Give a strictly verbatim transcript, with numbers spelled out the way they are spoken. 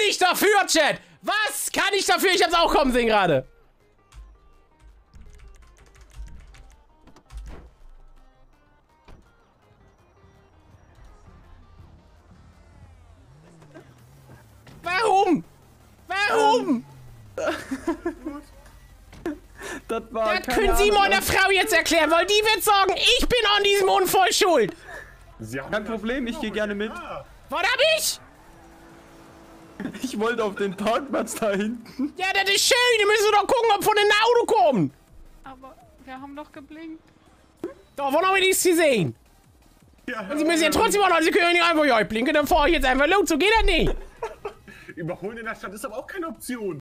ich dafür, Chat? Was kann ich dafür? Ich hab's auch kommen sehen gerade. Warum? Warum? Das war Das können Sie meiner Frau jetzt erklären, weil die wird sagen, ich bin an diesem Unfall schuld. Kein Problem, ich gehe gerne mit. Was hab ich? Ich wollte auf den Parkplatz da hinten. Ja, das ist schön. Die müssen doch gucken, ob von den Auto kommen. Aber wir haben doch geblinkt. Davon habe ich nichts gesehen. Ja, Und Sie müssen ja trotzdem auch noch, Sie können ja nicht einfach ja, blinken, dann fahre ich jetzt einfach los. So geht das nicht. Überholen in der Stadt ist aber auch keine Option.